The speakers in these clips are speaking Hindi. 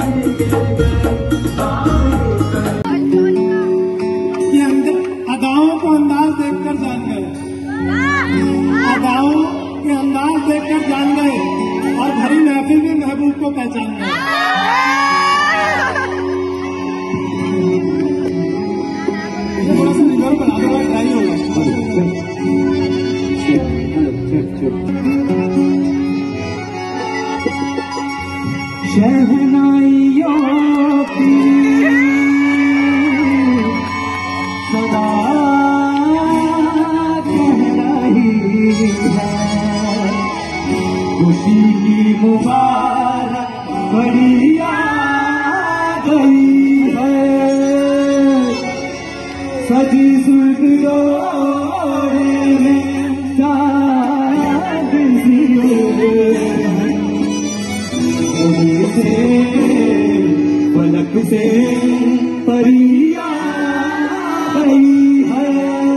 अदाओं को अंदाज देखकर जान गए, अदाओं के अंदाज देखकर जान गए और भरी महफिल में महबूब को पहचान गए। थोड़ा सा निगर बना दो, ट्राई होगा। शहनाइयों की सदा कह रही है, खुशी की मुबारक बड़ी आ गई है, सजी सुर्ख डोरे में चांद सी से पलक से परिया गई है।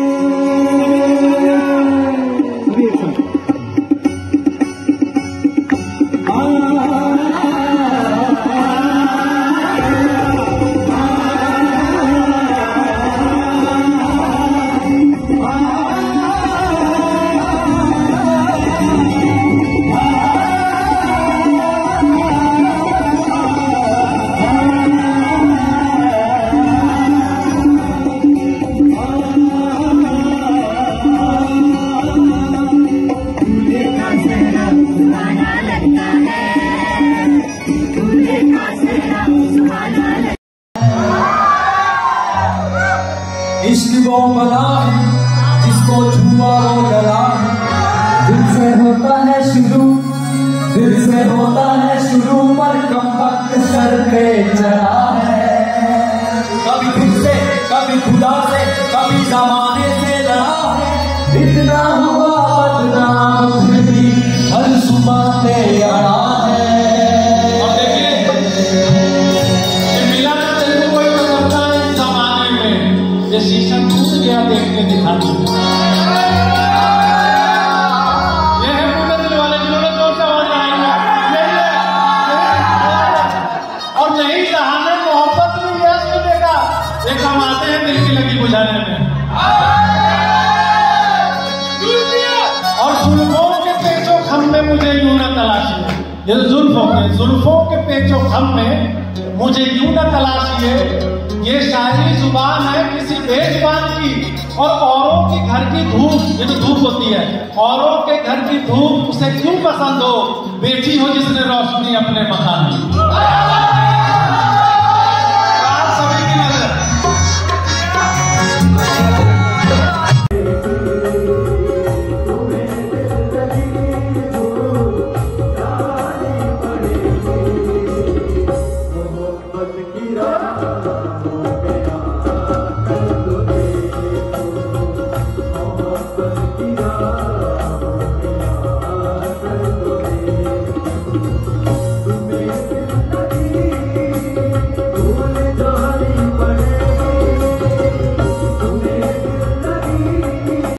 इश्क वो बला है जिसको छुआ वो गला, दिल से होता है शुरू, दिल से होता है शुरू, पर कम वक्त सर पे चढ़ा है। कभी खुद से, कभी खुदा से, कभी जमाने से लड़ा है, इतना हुआ बदनाम फिर भी हर सुबह पे अड़ा है। और देखिए मिला तेरे कोई तो करता है इस जमाने में, ये शीशा टूट गया देख के दिखा दो। ये है पूरे दिल वाले जिन्होंने जोर से आवाज लगाएंगे, और नहीं चाहने मोहब्बत भी है इसको देखा, ये कमाते हैं दिल की लगी बुझाने में। और जुल्फों के पेचो खम में मुझे यूं न तलाशिए, ये जुल्फों के पेचो खम में मुझे यूं न तलाशिए, ये शायरी जुबान है किसी बेजुबान की, और औरों के घर की धूप, ये तो धूप होती है, औरों के घर की धूप उसे क्यों पसंद हो, बेटी हो जिसने रोशनी अपने मकान की।